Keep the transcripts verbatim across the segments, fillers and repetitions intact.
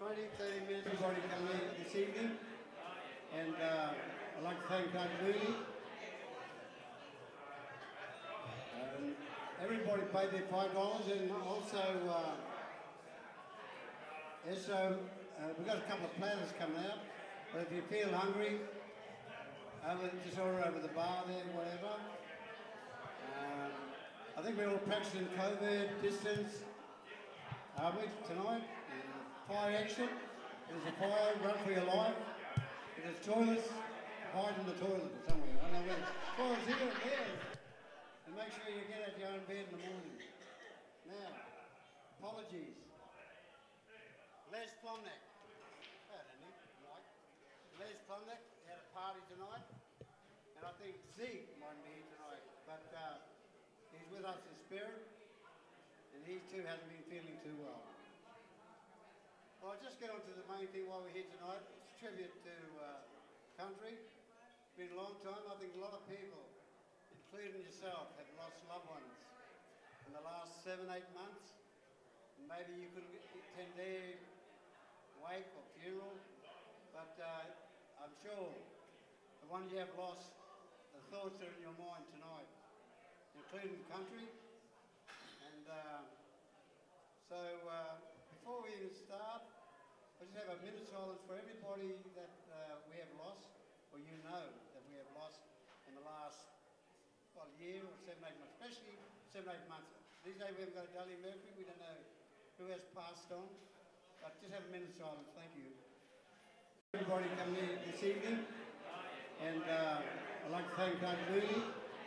twenty, thirty minutes, everybody coming in this evening. And uh, I'd like to thank Doug Mooney. Um, everybody paid their five dollars, and also, uh, so uh, we've got a couple of platters coming out. But if you feel hungry, over, just order over the bar there, whatever. Um, I think we're all practicing COVID distance, are we, tonight? Uh, fire exit. There's a fire, run for your life. If there's toilets, hide in the toilet somewhere. I don't know where. Toilets here and there. And make sure you get out your own bed in the morning. Now, apologies. Les Plumneck. Oh, don't need Mike. Les Plumneck had a party tonight. And I think Zeke might be here tonight. But uh, he's with us in spirit. And he too hasn't been feeling too well. Well, I'll just get on to the main thing while we're here tonight. It's a tribute to uh, country. It's been a long time. I think a lot of people, including yourself, have lost loved ones in the last seven, eight months. And maybe you couldn't attend their wake or funeral, but uh, I'm sure the ones you have lost, the thoughts are in your mind tonight, including country. And uh, so uh, before we even start, I just have a minute silence for everybody that uh, we have lost, or you know that we have lost in the last well, year or seven, eight months, especially seven, eight months. These days we haven't got a Dudley Mercury, we don't know who has passed on, but just have a minute silence, thank you. Everybody coming in this evening, and uh, I'd like to thank Doug Mooney.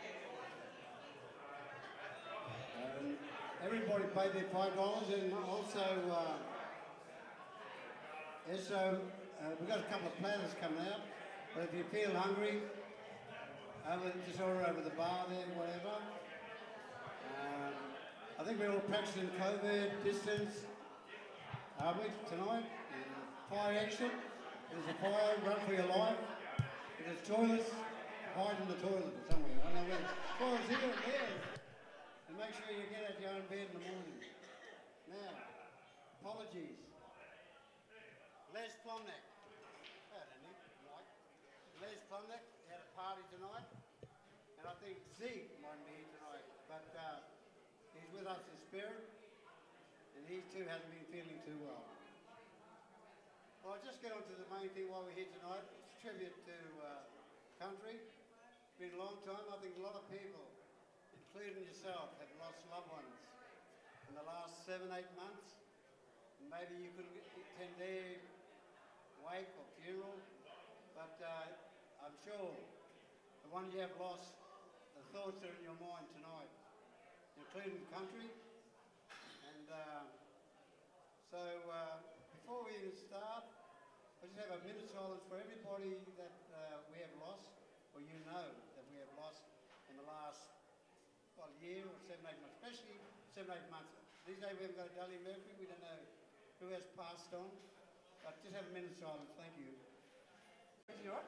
Um, everybody paid their five dollars, and also, uh, so uh, we've got a couple of platters coming out, but if you feel hungry, over, just order over the bar there, whatever. Um, I think we're all practicing COVID distance, are we, tonight? Uh, fire exit. There's a fire, run for your life. If there's toilets, hide in the toilet somewhere. I don't know where. Toilets here and there. And make sure you get out your own bed in the morning. Now, apologies. Les Plumneck. Oh, don't need Mike. Les Plumneck had a party tonight. And I think Zeke might be here tonight. But uh, he's with us in spirit. And he too hasn't been feeling too well. Well, I'll just get on to the main thing while we're here tonight. It's a tribute to uh, country. It's been a long time. I think a lot of people, including yourself, have lost loved ones in the last seven, eight months. And maybe you couldn't attend their wake or funeral, but uh, I'm sure the ones you have lost, the thoughts are in your mind tonight, including country. And uh, so uh, before we even start, I just have a minute silence for everybody that uh, we have lost, or you know that we have lost in the last well, year or seven, eight months, especially seven, eight months. These days we haven't got a Dudley Mercury, we don't know who has passed on, but just have a minute silence, thank you. You all right?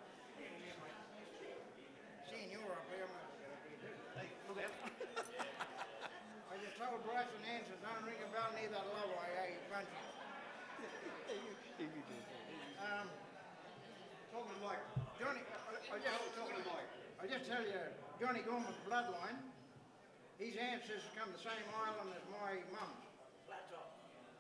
Seeing you up here, hey, look out. I just told Bryce and Nancy, don't ring a bell, neither love I owe you punches. Um, Talking to Mike. Johnny, I, I just Talking to Mike. I just tell you, Johnny Gorman's bloodline, his ancestors come the same island as my mum's. Flat top.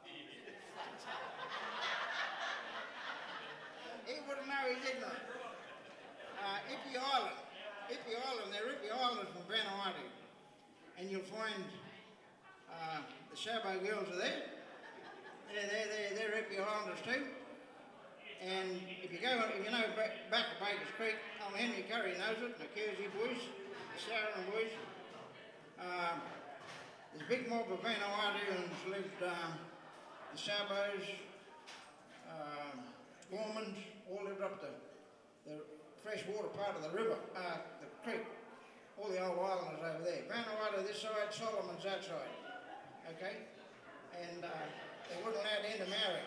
He wouldn't know, he's ignorant. Uh, Ippy Island. Ippy Island, they're Ippy Islanders from Vanuatu. And you'll find uh, the Sabo girls are there. They're, they're, they're, they're Ippy Islanders too. And if you go, if you know back, back to Baker's Creek, old Henry Curry knows it, the Kersey boys, the Saran boys. Um, there's a big mob of Vanuatuans lived, um, the Sabos, um, Gormans, all lived up the, the freshwater part of the river, uh, the creek, all the old islanders over there. Vanuatu this side, Solomon's that side, okay? And uh, they wouldn't allow to intermarry.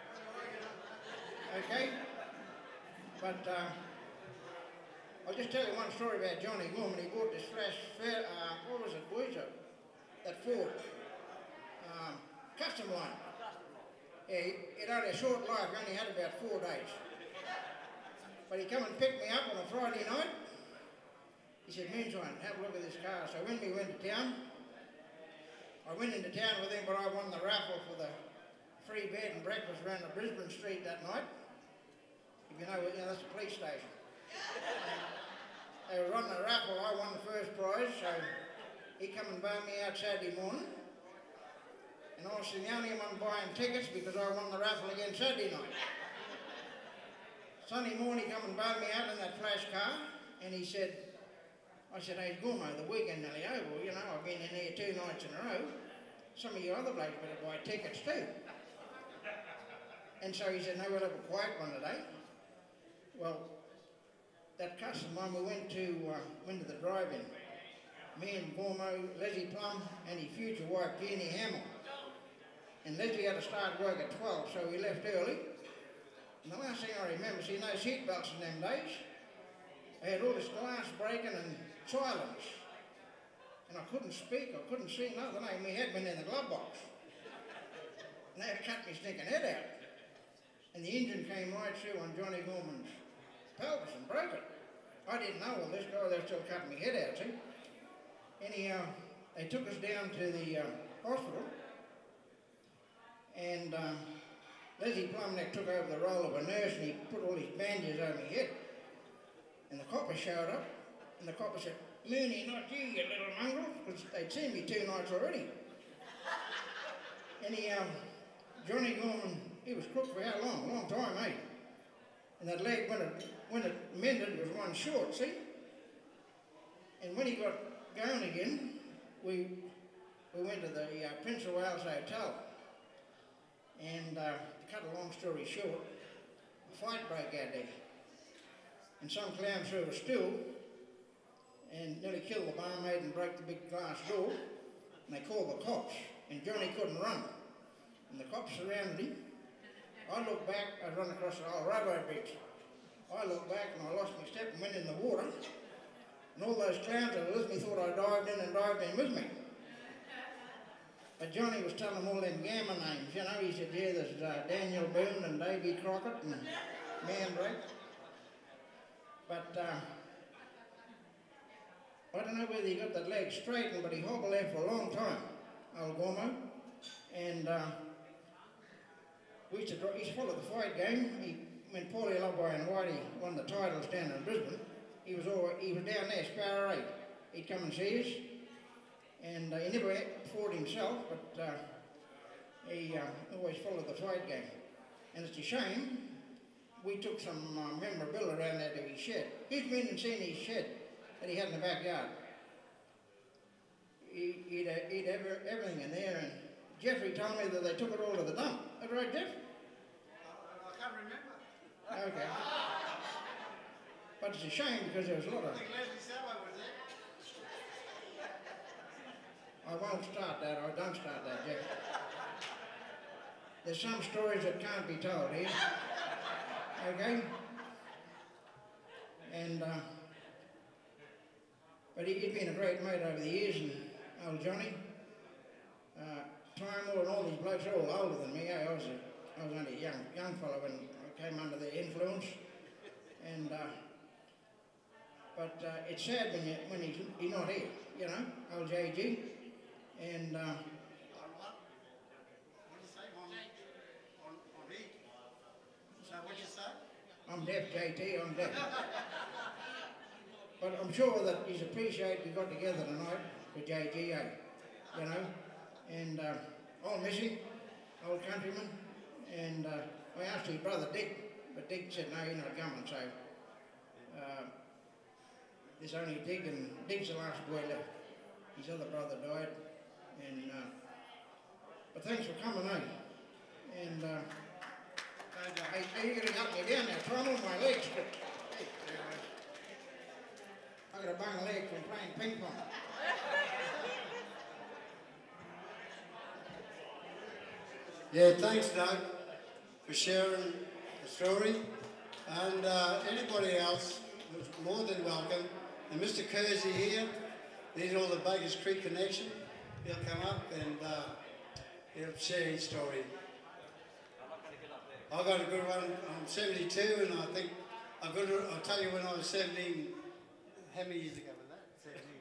Okay? But uh, I'll just tell you one story about Johnny Gorman. He bought this flash, fair, uh, what was it, boys? That Ford. Um, custom line. Yeah, it had a short life, he only had about four days. But he come and picked me up on a Friday night. He said, Moonshine, have a look at this car. So when we went to town, I went into town with him, but I won the raffle for the free bed and breakfast around the Brisbane Street that night. If you know, you know that's the police station. They were running a raffle, I won the first prize, so he come and bailed me out Saturday morning. And I was the only one buying tickets because I won the raffle again Saturday night. Sunday morning he come and bailed me out in that flash car, and he said, I said, hey Gormo, the weekend nearly over, you know, I've been in here two nights in a row. Some of you other blokes better buy tickets too. And so he said, no, we'll have a quiet one today. Well, that custom one, we went to, uh, went to the drive-in. Me and Gormo, Leslie Plum, and his future wife, Jeannie Hamill. And Leslie had to start work at twelve, so we left early. And the last thing I remember, see, no seat belts in them days. I had all this glass breaking and silence. And I couldn't speak, I couldn't see nothing. I my head went in the glove box. And they had cut me stinking head out. And the engine came right through on Johnny Gorman's pelvis and broke it. I didn't know all this, guy, they were still cutting my head out, see. Anyhow, they took us down to the uh, hospital. And um, Leslie Plumneck took over the role of a nurse and he put all these bandages over my head. And the copper showed up, and the copper said, Mooney, not you, you little mongrel, because they'd seen me two nights already. Anyhow, Johnny Gorman, he was crooked for how long? A long time, eh? And that leg, when it, when it mended, was one short, see? And when he got going again, we, we went to the uh, Prince of Wales Hotel. And uh, to cut a long story short, a fight broke out there. And some clown threw a stool and nearly killed the barmaid and broke the big glass door. And they called the cops. And Johnny couldn't run. And the cops surrounded him. I looked back, I run across the old railroad bridge. I looked back and I lost my step and went in the water. And all those clowns that were with me thought I dived in and dived in with me. But Johnny was telling them all them gamma names, you know. He said, yeah, there's uh, Daniel Boone and Davy Crockett and Mandrake. But uh, I don't know whether he got that leg straightened, but he hobbled there for a long time, old Gormo. And uh, we used to, he used to follow the fight game. He, when Paulie Loveboy and Whitey won the titles down in Brisbane, he was all, he was down there, Sparrow eight. He'd come and see us. And uh, he never fought himself, but uh, he uh, always followed the fight game. And it's a shame, we took some uh, memorabilia around there to his shed. He's been and seen his shed that he had in the backyard. He, he'd, uh, he'd have everything in there, and Jeffrey told me that they took it all to the dump. Is that right, Jeff? I, I can't remember. Okay. But it's a shame because there was a lot of... I think Leslie Sallow was there. I won't start that, or don't start that, Jeff. There's some stories that can't be told here. Okay? And, uh, but he, he'd been a great mate over the years, and old Johnny, uh, Timor and all these blokes are all older than me. I was, a, I was only a young, young fellow when I came under their influence. And, uh, but uh, it's sad when, you, when he's, he's not here, you know, old J G. And, uh, On what? What do you say? On, on, on E? So what do you say? I'm deaf, J T, I'm deaf. But I'm sure that he's appreciated we got together tonight with J G, eh? You know, and uh, I'll miss him, old countryman. And uh, I asked his brother Dick, but Dick said, no, you're not coming, so uh, there's only Dick, and Dick's the last boy left. His other brother died. And, uh, but thanks for coming, eh? And, uh, hey, hey, you're gonna help me down there, Tom, my legs. I got a bung leg from playing ping pong. Yeah, thanks, Doug, for sharing the story. And uh, anybody else was more than welcome. And Mister Kersey here, these are all the Bakers Creek connection. He'll come up and uh, he'll share his story. I got a good one. I'm seventy-two, and I think I got. A, I'll tell you when I was seventeen. How many years ago was that? seventeen.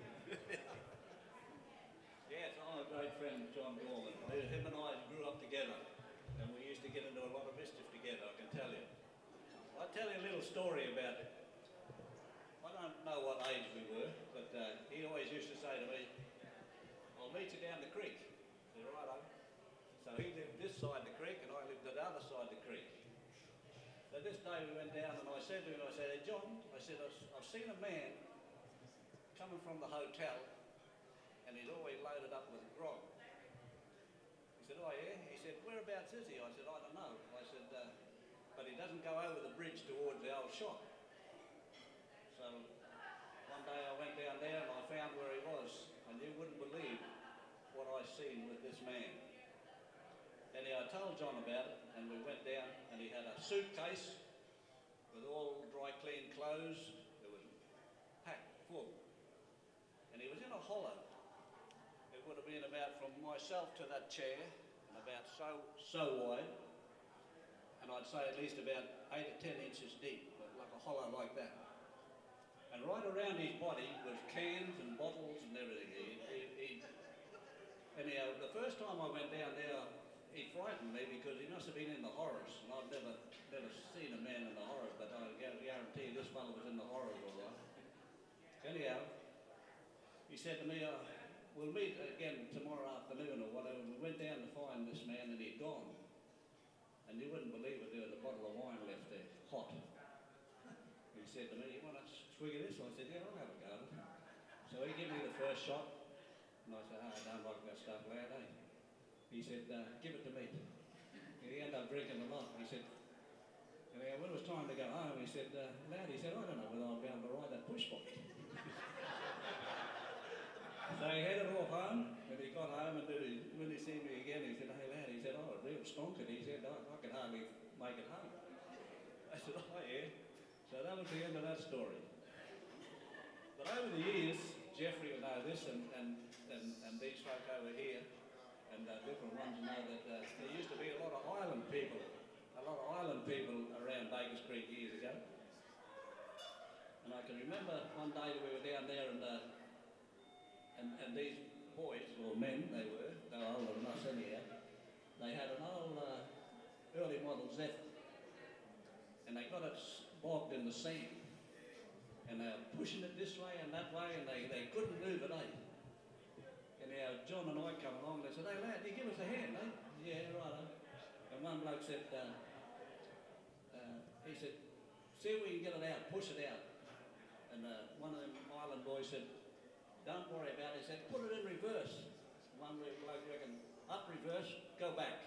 Yes, I'm a great friend of John Gorman. Him and I grew up together, and we used to get into a lot of mischief together, I can tell you. I'll tell you a little story about it. I don't know what age we were, but uh, he always used to say to me, I'll meet you down the creek. I said, righto. So he lived this side of the creek, and I lived at the other side of the creek. So this day we went down, and I said to him, I said, hey, John, I said, I've, I've seen a man coming from the hotel, and he's always loaded up with grog. He said, oh yeah? He said, whereabouts is he? I said, I don't know. I said, uh, but he doesn't go over the bridge towards the old shop. So one day I went down there and I found where he was, and you wouldn't believe what I seen with this man. Anyhow, I told John about it, and we went down, and he had a suitcase with all dry clean clothes. It was packed full. And he was in a hollow. It would have been about from myself to that chair, and about so, so wide, and I'd say at least about eight or ten inches deep, but like a hollow like that. And right around his body was cans and bottles and everything. He, he, he, anyhow, the first time I went down there, he frightened me because he must have been in the horrors, and I've never, never seen a man in the horrors, but I guarantee this fellow was in the horrors all right. Anyhow, he said to me, uh, we'll meet again tomorrow afternoon or whatever. We went down to find this man, and he'd gone. And you wouldn't believe it, there was a bottle of wine left there, hot. He said to me, you want a swig of this? I said, yeah, I'll have a go. So he gave me the first shot, and I said, oh, I don't like that stuff, lad, eh? He said, uh, give it to me. And he ended up drinking a lot. He said, and when it was time to go home, he said, uh, lad, he said, I don't know whether I'll be able to ride that push bike. So he headed off home, and he got home, and when he seen me again, he said, hey lad, he said, oh, real stonking. He said, I, I could hardly make it home. I said, oh yeah. So that was the end of that story. But over the years, Jeffrey will know this, and, and, and, and these folk over here, and uh, different ones know that uh, there used to be a lot of island people, a lot of island people around Bakers Creek years ago. And I can remember one day that we were down there, and uh, And, and these boys, or men they were, they were older than us anyhow, they had an old uh, early model Zephyr, and they got it bogged in the sand, and they were pushing it this way and that way, and they, they couldn't move it, eh? And now John and I come along, they said, hey lad, you give us a hand, eh? Yeah, right. And one bloke said, uh, uh, he said, see if we can get it out, push it out. And uh, one of them island boys said, don't worry about it. He said, put it in reverse. One bloke reckoned, up reverse, go back.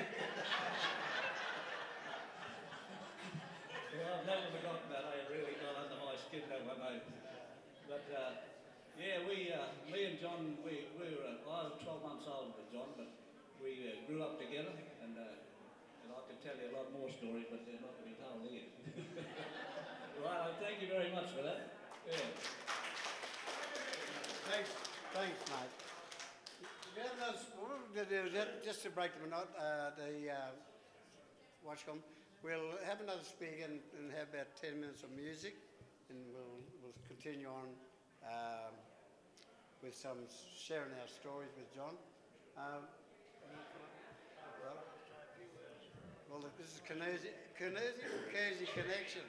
Well, I've never forgotten that. I really got under my skin that one day. But uh, yeah, we, uh, me and John, we, we were, uh, I was twelve months older than John, but we uh, grew up together, and, uh, and I could tell you a lot more stories, but they're not to be told here. Right, thank you very much for that. Yeah. Thanks, thanks, mate. Yeah, that's, what we're going to do is just, just to break the monot, uh, the uh, watch come. We'll have another speaker and, and have about ten minutes of music, and we'll we'll continue on um, with some sharing our stories with John. Um, well, well, this is Canersie, Canersie, Canersie Connection.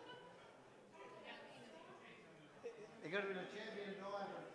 You're going to be the champion driver.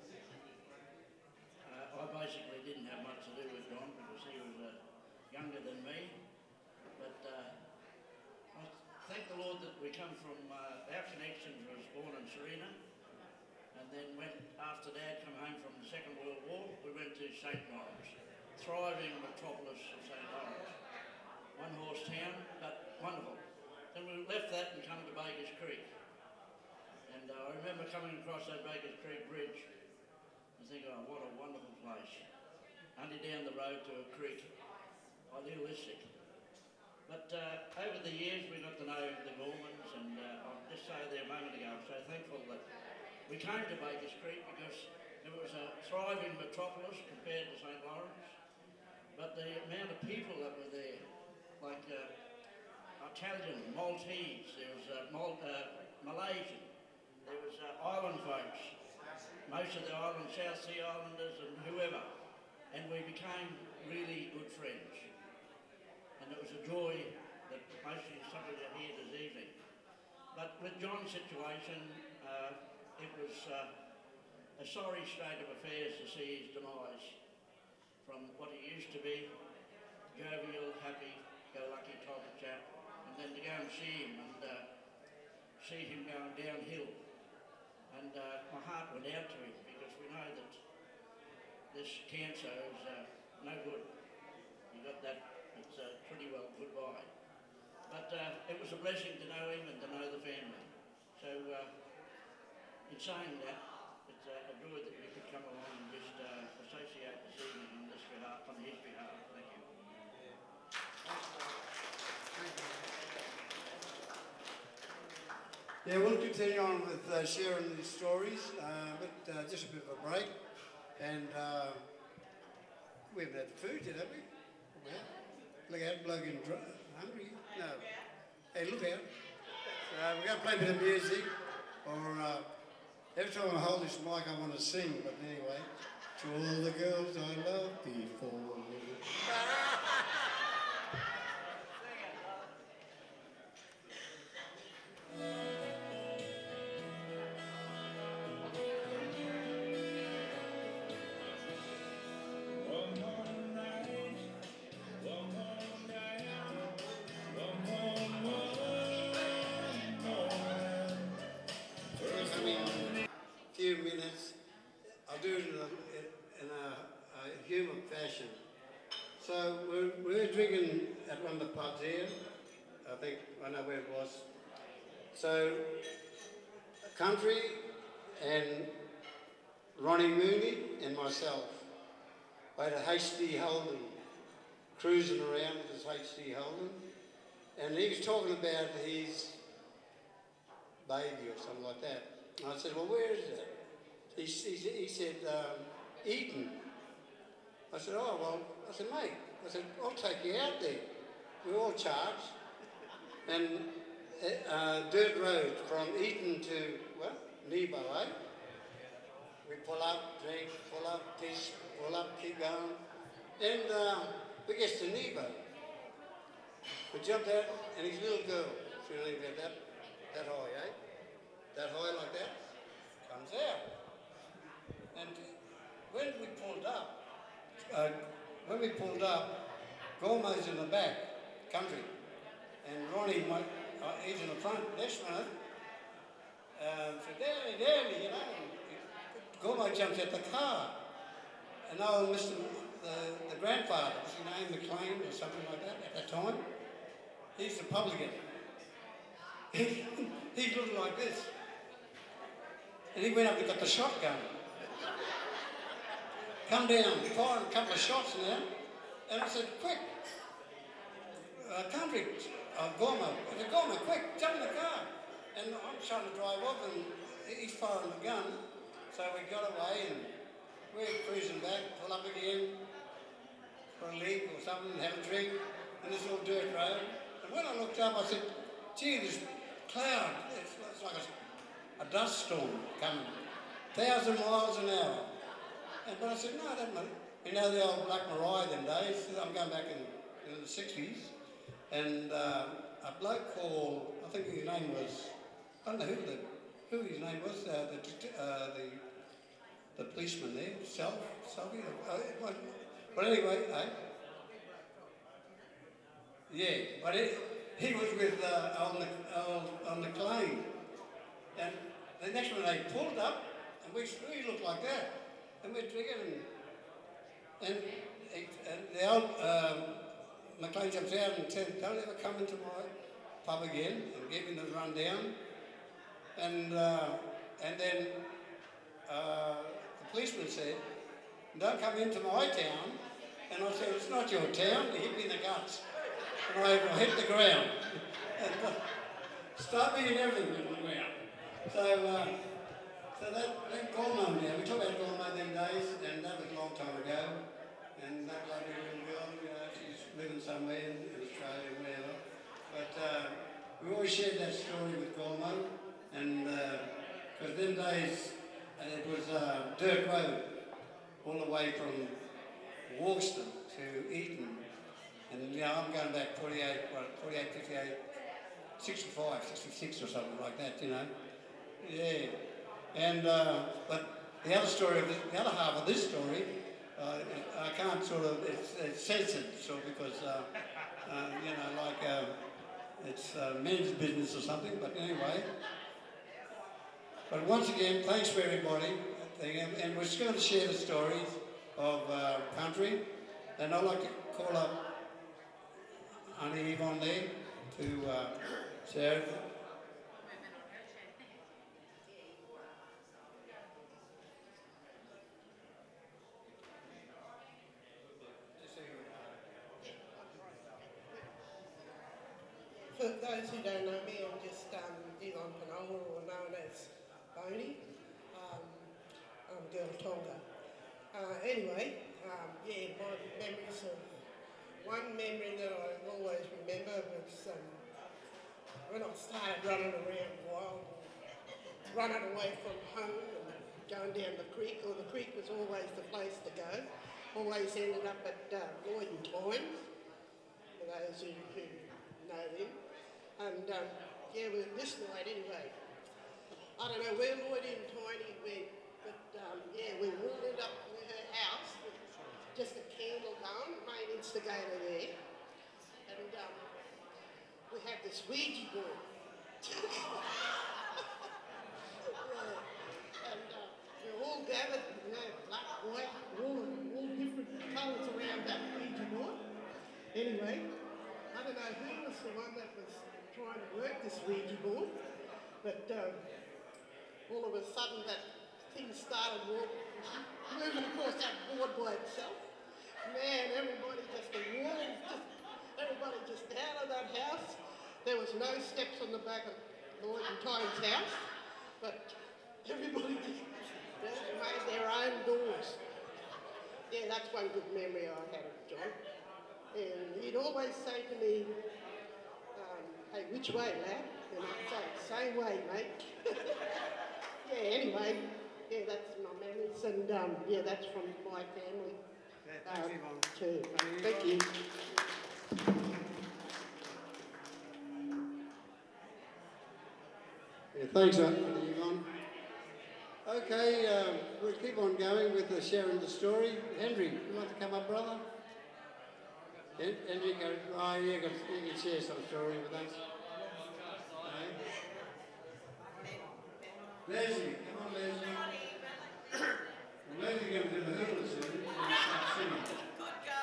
I basically didn't have much to do with John because he was uh, younger than me, but uh, I thank the Lord that we come from, uh, our connection was born in Serena, and then went, after Dad come home from the Second World War, we went to Saint Lawrence, thriving metropolis of Saint Lawrence. One horse town, but wonderful. Then we left that and come to Bakers Creek, and uh, I remember coming across that Bakers Creek Bridge. I think, oh, what a wonderful place. Only down the road to a creek. Idealistic. But uh, over the years, we got to know the Gormans, and uh, I'll just say there a moment ago, I'm so thankful that we came to Bakers Creek because it was a thriving metropolis compared to Saint Lawrence. But the amount of people that were there, like uh, Italian, Maltese, there was uh, Mal uh, Malaysian, there was uh, island folks, most of the island, South Sea Islanders and whoever, and we became really good friends. And it was a joy that mostly somebody are here this evening. But with John's situation, uh, it was uh, a sorry state of affairs to see his demise from what he used to be, jovial, happy, go-lucky type of chap, and then to go and see him and uh, see him going downhill. And uh, my heart went out to him because we know that this cancer is uh, no good. You got that, it's uh, pretty well goodbye. But uh, it was a blessing to know him and to know the family. So uh, in saying that, it's uh, a joy that we could come along and just uh, associate this evening on this behalf, on his behalf. Thank you. Yeah, we'll continue on with uh, sharing these stories, uh, but uh, just a bit of a break. And uh, we haven't had food yet, have we? Well, look out, bloke in dry, hungry. No. Hey, look out. Uh, we're going to play a bit of music, or uh, every time I hold this mic I want to sing, but anyway, to all the girls I loved before. Few minutes. I'll do it in a, in a, a humour fashion. So we're, we're drinking at one of the pubs here. I think I know where it was. So Country and Ronnie Mooney and myself. I had a H D Holden cruising around with his H D Holden, and he was talking about his baby or something like that. And I said, well, where is it? He, he, he said, um, Eton. I said, oh, well, I said, mate, I said, I'll take you out there. We're all charged. And uh, dirt road from Eton to, well, Nebo, eh? We pull up, drink, pull up, piss, pull up, keep going. And uh, we get to Nebo. We jumped out, and his little girl, she only about that, that high, eh? That high like that, comes out. And when we pulled up, uh, when we pulled up, Gormo's in the back, Country, and Ronnie, my, uh, he's in the front, this one, um, so Daddy, Daddy, you know, Gormo jumps out the car, and old Mister the, the grandfather, was his name McLean or something like that at that time, he's a publican. He, he looked like this. And he went up and got the shotgun. Come down, fired a couple of shots now. And I said, quick, uh, Country, uh, Gormo. I said, Gormo, quick, jump in the car. And I'm trying to drive off and he's firing the gun. So we got away and we're cruising back, pull up again for a leak or something, have a drink, and this all dirt road. And when I looked up, I said, gee, this cloud, it's, it's like a a dust storm coming, thousand miles an hour. And, but I said, no, that matter. You know the old Black Mariah them days? I'm going back in, in the sixties. And uh, a bloke called, I think his name was, I don't know who, the, who his name was, uh, the, uh, the the policeman there, Self, Selfie, uh, but anyway, eh? Yeah, but it, he was with uh, old, old, old McLean. And the next one they pulled up, and we, we looked like that, and we're drinking, and, and, and the old um, McLean jumps out and said, don't ever come into my pub again, and gave him the rundown, and uh, and then uh, the policeman said, don't come into my town, and I said, it's not your town, he hit me in the guts, and I, I hit the ground, and uh, started me and everything went on the ground. So, uh, so that, that Gormo now, we talk about Gormo them days, and that was a long time ago, and that lovely little girl, you know, she's living somewhere in, in Australia, whatever. But uh, we always shared that story with Gormo, and because uh, them days uh, it was uh, dirt road all the way from Walston to Eton, and you know, I'm going back forty-eight, well, forty-eight, fifty-eight, sixty-five, sixty-six or something like that, you know. Yeah, and uh, but the other story, of this, the other half of this story, uh, I can't sort of, it's, it's censored, so because, uh, uh, you know, like uh, it's uh, men's business or something, but anyway. But once again, thanks for everybody, and, and we're just going to share the stories of uh, country, and I'd like to call up Auntie Yvonne there to uh, share. For those who don't know me, I'm just um, Yvonne Penola, or known as Boney. Um, I'm a girl Tonga. Uh, anyway, um, yeah, my memories of, one memory that I always remember was um, when I started running around wild, running away from home and going down the creek, or the creek was always the place to go. Always ended up at uh, Lloyd and Tynes, for those who, who know them. And um, yeah, well, this night anyway, I don't know where Lloyd and Tiny went, but um, yeah, we wandered up to her house with just a candle going, the main instigator there, and um, we had this Ouija board. Yeah. And uh, we were all gathered, you know, black, white, all, all different colours around that Ouija board. Anyway, I don't know who was the one that was trying to work this Ouija board, but um, all of a sudden that thing started walking, moving across that board by itself. Man, everybody just, the walls, just, everybody just out of that house. There was no steps on the back of Lloyd and Tynes' house, but everybody just, just made their own doors. Yeah, that's one good memory I had of John. And he'd always say to me, um, hey, which way, lad? And I'd say, same way, mate. Yeah, anyway, yeah, that's my memories, and um, yeah, that's from my family. Yeah, thanks, um, Yvonne. too. Thank you, Thank Yvonne. you. Yeah, thanks, Auntie Yvonne. Okay, um, we'll keep on going with the sharing the story. Henry, you want to come up, brother? Hen Henry, go, oh, yeah, you can share some story with us. Okay. Leslie, come on, Leslie. Well, Leslie's going to do the hula soon and start singing. Good go.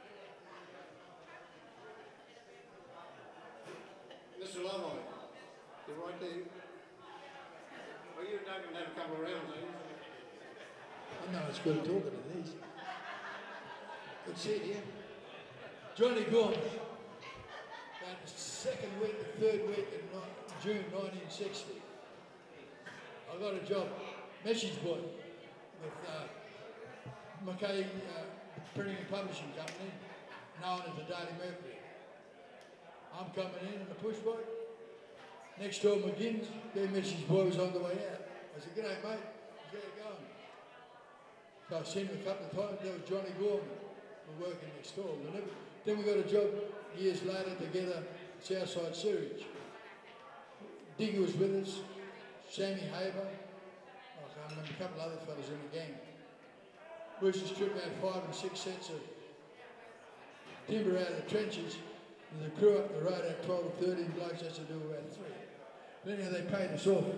Mister Lovejoy, you're right there. Well, you're not going to have a couple of rounds, are you? I know it's good talking to these. Good to see you here. Johnny Gorman, about the second week, the third week in June nineteen sixty. I got a job, message boy, with uh, Mackay uh, Printing and Publishing Company, known as the Daily Mercury. I'm coming in in a push bike. Next door, McGinn's, their message boy was on the way out. I said, g'day mate, how's it going? So I seen him a couple of times. There was Johnny Gorman, who was working next door. We never, then we got a job years later together, Southside Sewage. Diggy was with us, Sammy Haber, I can't remember, a couple of other fellas in the gang. We used to strip out five and six sets of timber out of the trenches, and the crew up the road had twelve or thirteen blokes has to do about three. But anyhow, they paid us off.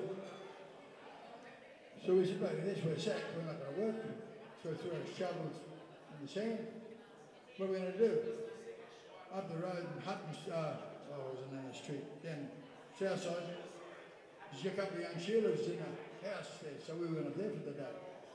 So we said, mate, that's where it's at, we're not going to work. So we threw our shovels in the sand. What are we going to do? Up the road in Hutton, uh, oh, it wasn't in the street, down south side, there's a couple of young Sheilas in the house there, so we went up there for the day.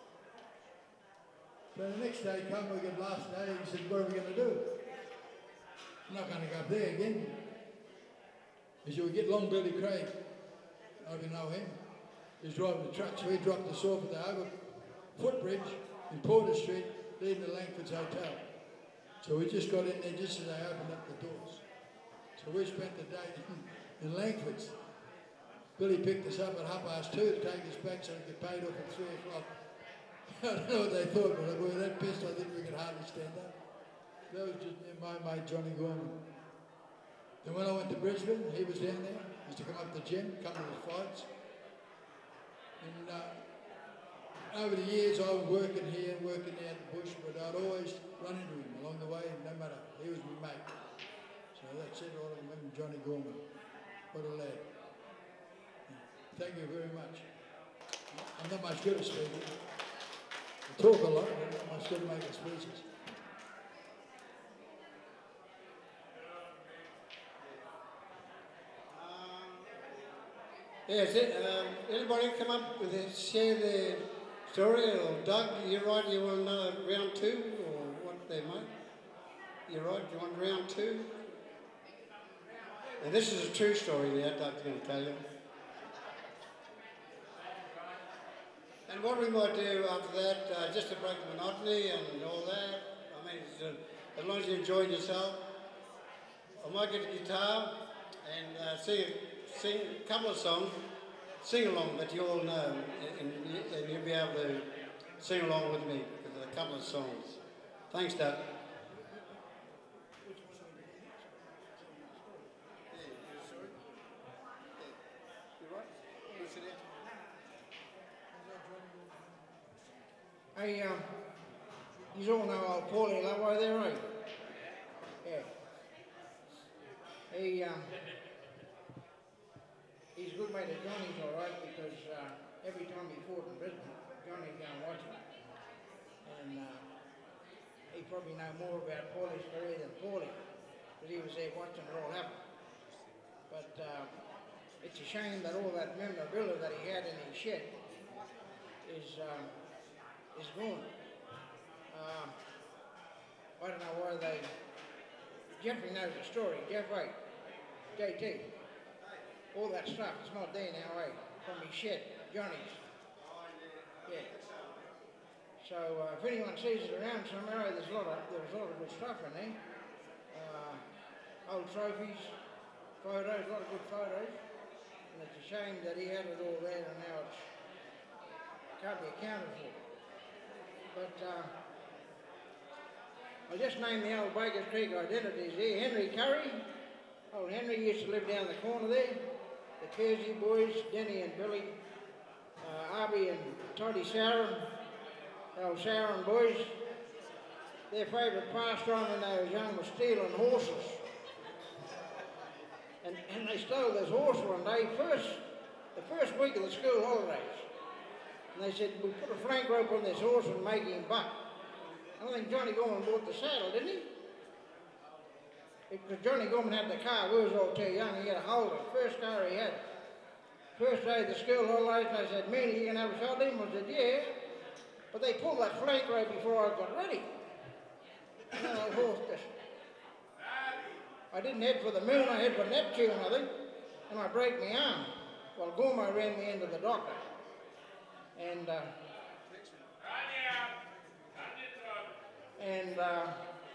So the next day come, we got last day, he said, what are we going to do? I'm not going to go up there again. He said, we get Long Billy Craig, I can know him. He's driving the truck, so he dropped us off at the over footbridge in Porter Street, leading to Langford's Hotel. So we just got in there just as they opened up the doors. So So we spent the day in, in Langfords. Billy picked us up at half past two to take us back so we could paid off at three o'clock. I don't know what they thought, but we were that pissed I think we could hardly stand up. That was just me and my mate Johnny Gorman. Then when I went to Brisbane, he was down there. He used to come up to the gym, come to the fights. And uh, over the years I was working here, working out in the bush, but I'd always run into him along the way, no matter, he was my mate. So that's it, all of him, Johnny Gorman. What a lad. Thank you very much. I'm not much good at speaking. I talk a lot, but I'm not much good at making speeches. Yes, it, um, anybody come up with it, share their story, or Doug, you're right, you want another round two, or what they might? You're right, you want round two? And this is a true story there, Doug's going to tell you. And what we might do after that, uh, just to break the monotony and all that, I mean, it's, uh, as long as you enjoy yourself, I might get a guitar and uh, sing it. Sing a couple of songs, sing along that you all know, and, and you'll be able to sing along with me with a couple of songs. Thanks, Doug. Hey, um, you all know old Paulie Lovo there, right? Yeah. He, um, he's a good mate of Johnny's, all right, because uh, every time he fought in Brisbane, Johnny would go and watch him. And uh, he probably know more about Paulie's career than Paulie, because he was there watching it all happen. But uh, it's a shame that all that memorabilia that he had in his shed is, uh, is gone. Uh, I don't know why they... Jeffrey knows the story. Jeff White, J T. All that stuff, it's not there now, eh? From his shed, Johnny's. Yeah. So uh, if anyone sees it around somewhere, there's a lot of, there's a lot of good stuff in there. Uh, old trophies, photos, a lot of good photos. And it's a shame that he had it all there and now it's, can't be accounted for. But uh, I'll just name the old Bakers Creek identities here. Henry Curry. Old Henry used to live down the corner there. The Kersey boys, Denny and Billy, uh, Arby and Toddy Sauron, the old Sauron boys, their favourite pastime when they were young was stealing horses. And, and they stole this horse one day, first, the first week of the school holidays. And they said, we'll put a flank rope on this horse and make him buck. I think Johnny Gorman bought the saddle, didn't he? Because Johnny Gorman had the car, we was all too young, he had a Holden, first car he had. First day of the school holidays, I said, Meanie, you can have a shot at him? I said, yeah. But they pulled that flank rope before I got ready. And then the horse just... I didn't head for the moon, I head for Neptune, I think. And I broke my arm. Well, Gorman ran me into the doctor. And, uh... And, uh...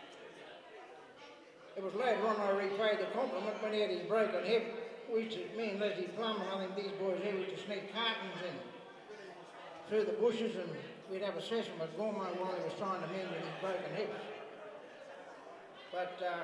it was later on I repaid the compliment when he had his broken hip. We used to, me and Leslie Plum, and I think these boys here, we used to sneak cartons in through the bushes and we'd have a session with Gorman while he was trying to mend with his broken hips. But uh,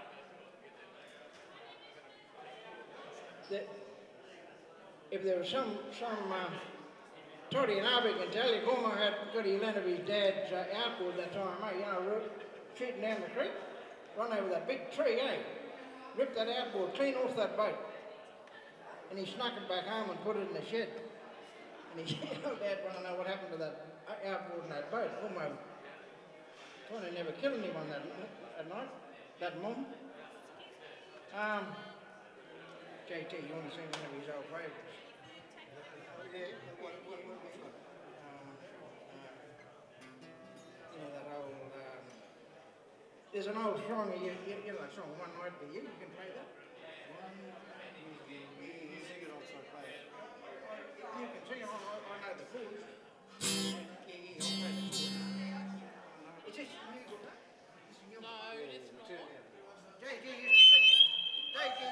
the, if there was some, some uh, Toddy and Arby can tell you, Gorman had got his land of his dad's uh, outboard that time, eh? You know, shooting down the creek. Run over that big tree, eh? Ripped that outboard clean off that boat. And he snuck it back home and put it in the shed. And he said, oh, Dad, want to know what happened to that outboard in that boat? Almost trying to never kill anyone that, that night, that moment. Um, J T, you want to sing one of his old favourites? Yeah, what, what, what, which one? Um, uh, you know, that old... Um, There's an old song, you, you, you know that song, One Night With You, you can play that? One Night With You. You sing it also, play it. You can sing it, I, I know the chords. Yeah, yeah, I'll play the chords. Is this music? No, it's not. J G used to sing, J G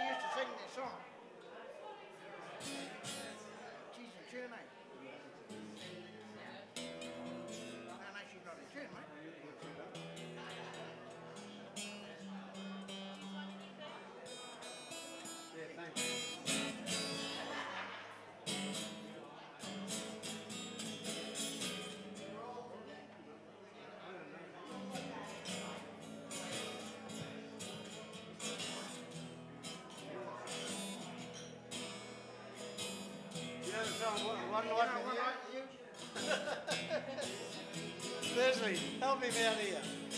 Leslie, help me out here.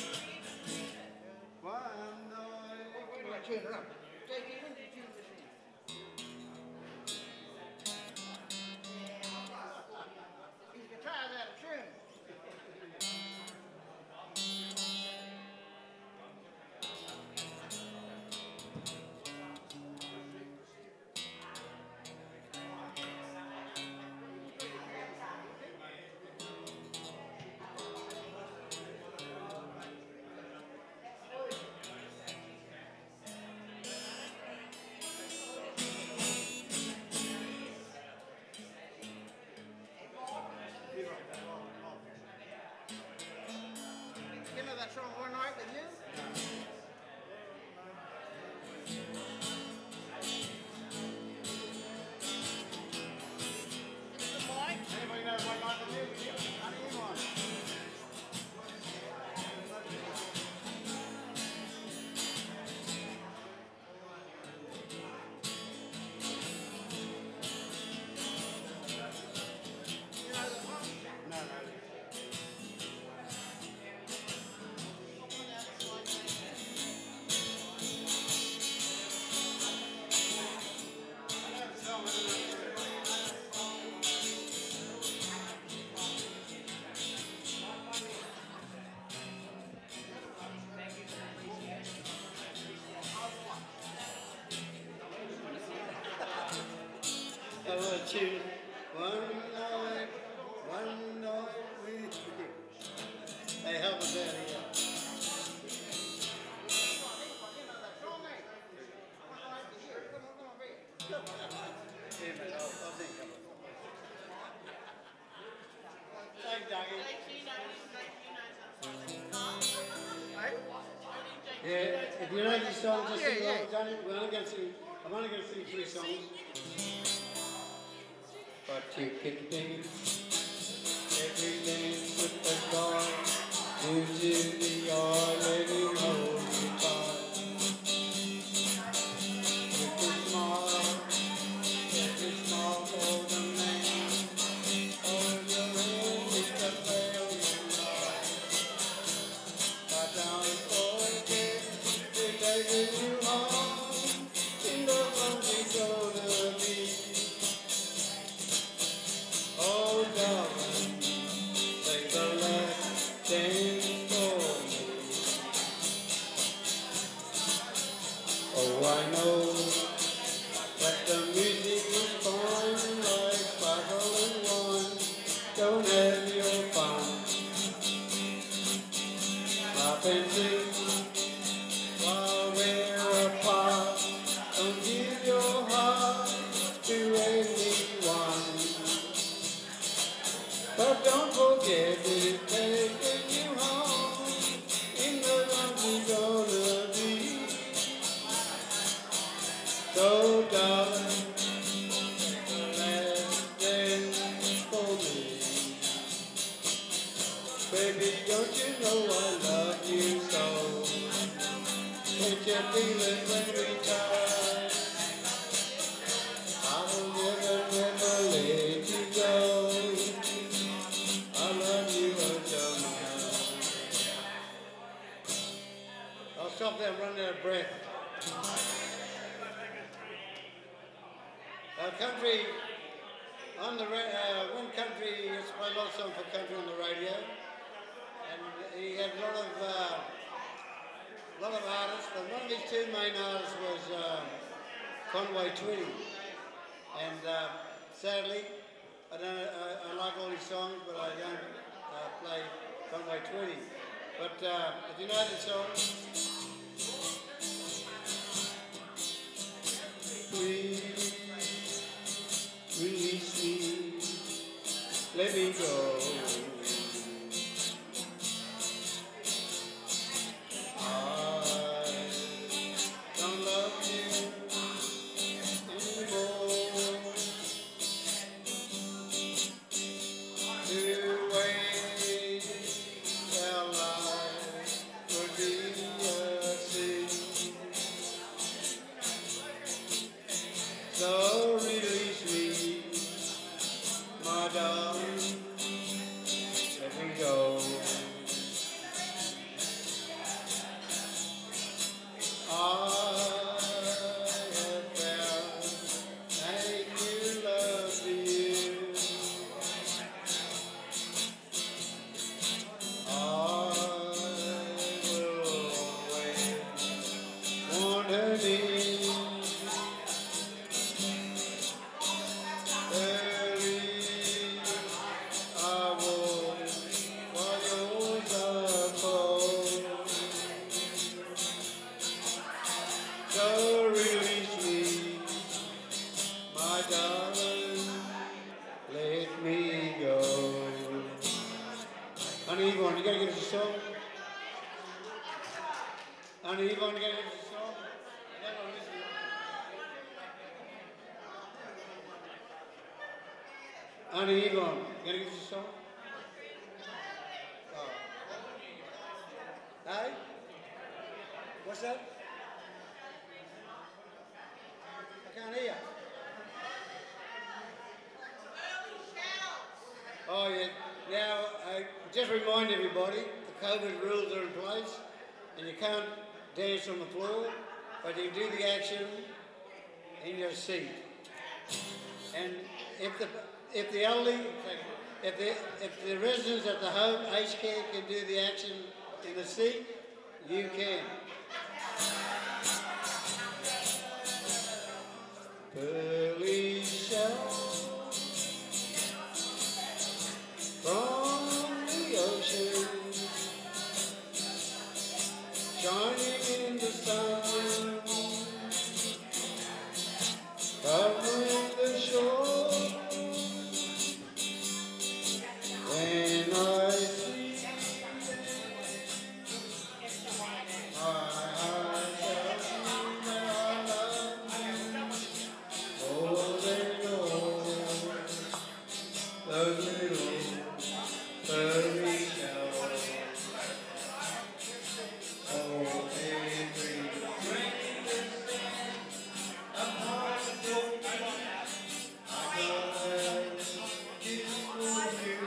One night. Wait till I turn her up. Jackie, when did you tune this in? These guitars out of tune. You know that song One Night with You? Anybody know One Night with You? How do you want? You know the song? No, no. I know the song, I don't know the lyrics. I want to one night, one night with you. Hey, help us out here. You know that song, eh? One Night with You. Come on, come on, read it. Here, mate, I'll, I'll think of it. Thanks, Dougie. Right? Yeah, if you know these songs, just Yeah, sing along. yeah. Johnny. We're only going to sing, I'm only going to sing three songs. But you can dance every dance with the dawn into the yard, let him hold you tight. With a smile, every smile for the man. Hold your hand with the failure light. But don't forget the day when you home in the lonely gonna be. Oh, darling, say the last dance for me. Oh, I know that the music is fine, like five and one. Don't have your fun. Laugh and sing while we're apart. Don't give your heart to anyone. But don't forget that it's taking you home in the lonely gonna be. So darling, the last dance for me. Baby, don't you know I love you so? Can't you feel it when we touch? I will never, never let you go. I love you until now. I'll stop there and run out of breath. Uh, country, on the, ra- uh, one country, used to play a lot of songs for country on the radio. And he had a lot of, uh, lot of artists, but one of his two main artists was uh, Conway Twitty. And uh, sadly, I don't. I, I like all his songs, but I don't uh, play Conway Twitty. But uh, if you know the song, please release me, let me go. I don't love you anymore. To wait till life would be a sin. So release me, my darling, Honey Yvonne, you gotta give us a song. Honey Yvonne, you gotta give us a song. Never listen. Honey Yvonne, you gotta give us a song. Oh. Hey? What's that? I can't hear. Oh yeah. Now, uh, just remind everybody, the COVID rules are in place, and you can't dance on the floor, but you do the action in your seat. And if the if the elderly, if the if the residents at the home aged care can do the action in the seat, you can. Pearly shells from the ocean, shining in the sun, covering the shore. When I see my heart tells me I love you more than all the little pearly shells. Oh, every dream a heart for me. I got a kiss for you.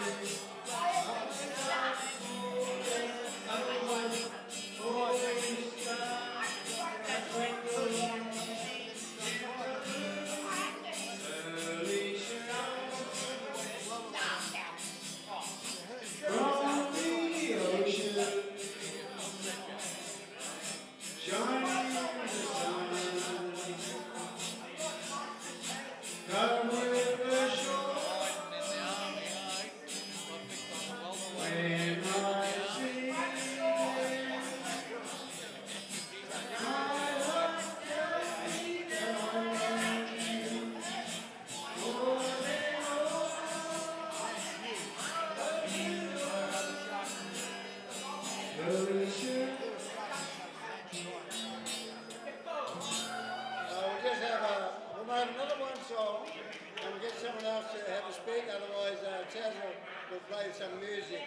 Otherwise, uh, Chaz will, will play some music.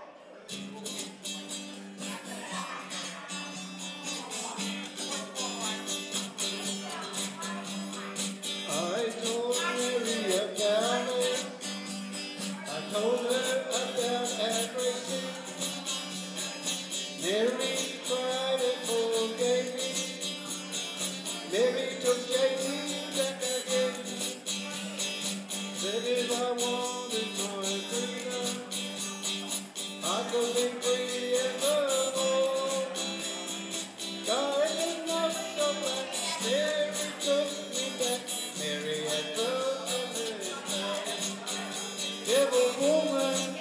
I told Mary about it. I told her about everything. Mary cried and forgave me. Mary took J T back again. Said if I wanted my freedom, I could be free evermore. God is not so bad. Mary took me back. Mary had broken her heart. Devil woman,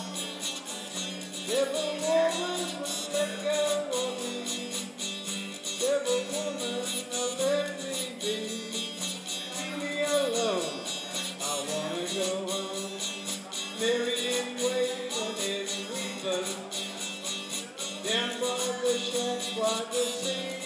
devil woman, let go of me. Devil woman, now let me be. Leave me alone. I wanna go home. Mary didn't wait on every river. Down by the shack, by the sea.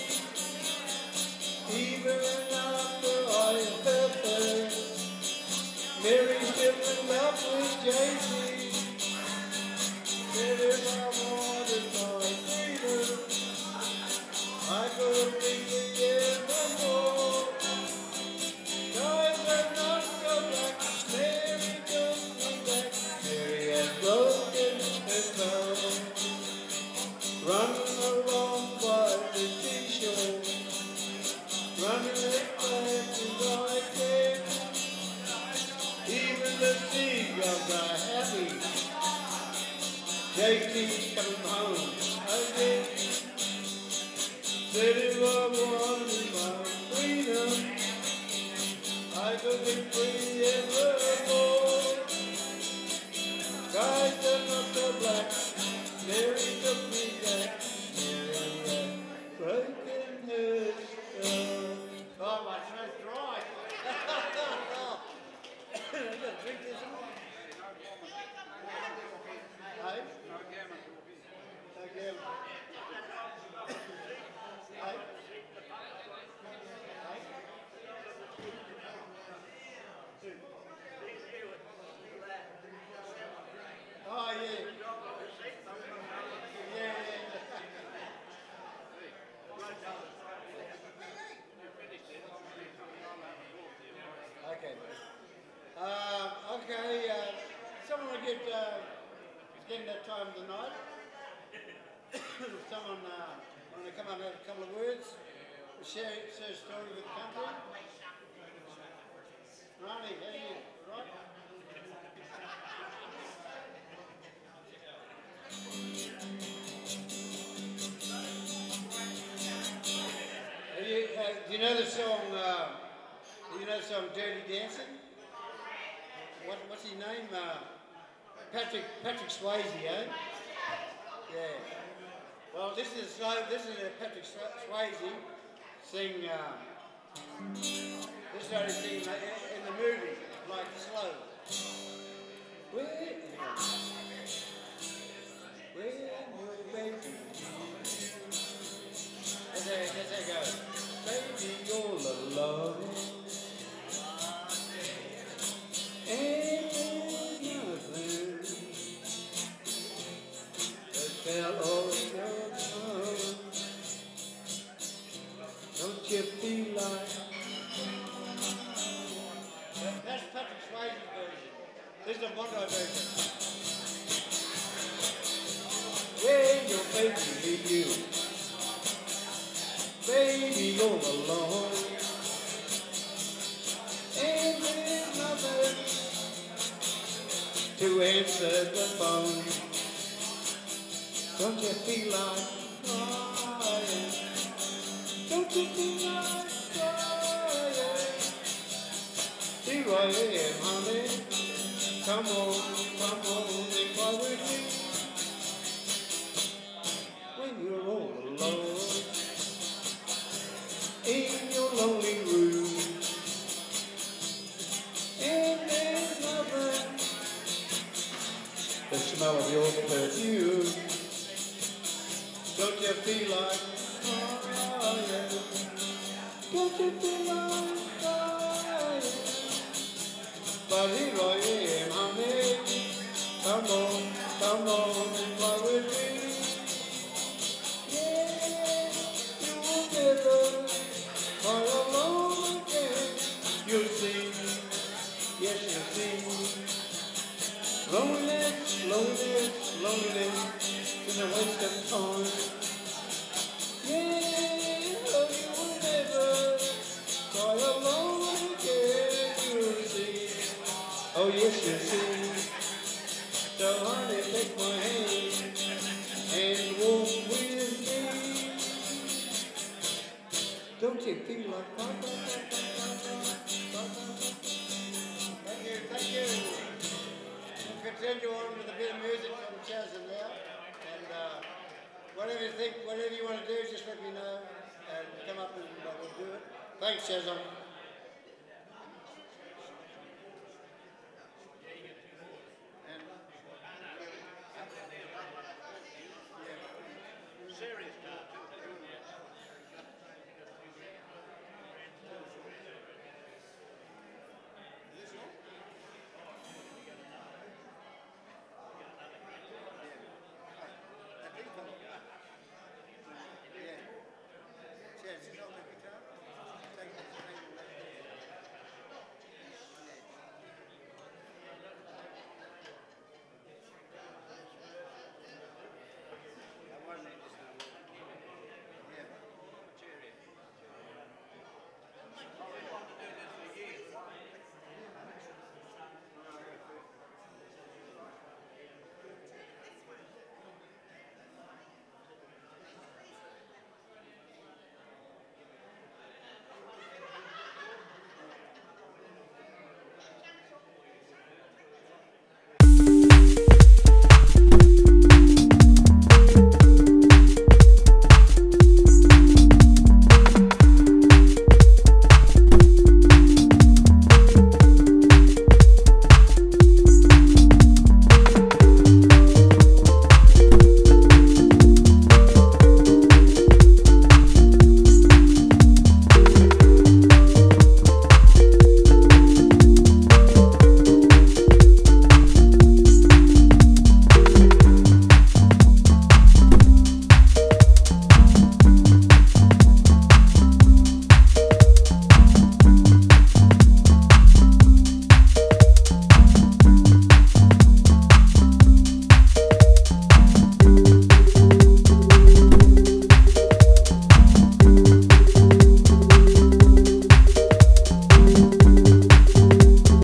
Even after I felt her, Mary still in love with J T. Said if I wanted my freedom, I could be free evermore. Guys are not so black. Mary took me back. Mary had broken her tongue. Running along by the seashore. Running as fast as I can. Even the seagulls are happy. J T's coming home again. Said if I wanted my freedom, I could be free evermore. Guys are not so black. Mary took me back. Mary had broken her skull. Oh, my throat's dry. I'm going to drink this. Hey? someone uh, want to come up and have a couple of words, share, share a story with the country. Ronnie, how do you, right? Have you, uh, do you know the song, uh, do you know the song Dirty Dancing? What, what's his name? Uh, Patrick, Patrick Swayze, eh? Yeah. Well, this is slow. This is a Patrick Swayze sing. Uh, this started singing like, in the movie, like slow. Where, where, baby? That's how, that's how it goes. Baby, you're alone. And nothing that fell on your tongue. Don't you feel like that, that's Patrick Swayze's version. This is the Bondo version. When your baby leave you, baby, you're alone. And there's nothing to answer the phone. Don't you feel like crying? Don't you feel like crying? Here I am, honey. Come on, come on and cry with me. When you're all alone in your lonely room, and there's nothing, the smell of your perfume. Don't you feel like crying? Don't you feel like crying? But here I am, honey. Come on, come on and fly with me. Yeah, you will never cry alone again. You'll see, yes you'll see. Loneliness, loneliness, loneliness is a waste of time. Yeah, oh, you will never cry alone again, you'll see. Oh yes, you'll see. So honey, take my hand and walk with me. Don't you feel like crying? Thank you, thank you. We'll continue on with a bit of music from Chazza now. And uh, whatever you think, whatever you want to do, just let me know and come up and uh, we'll do it. Thanks, Chazza.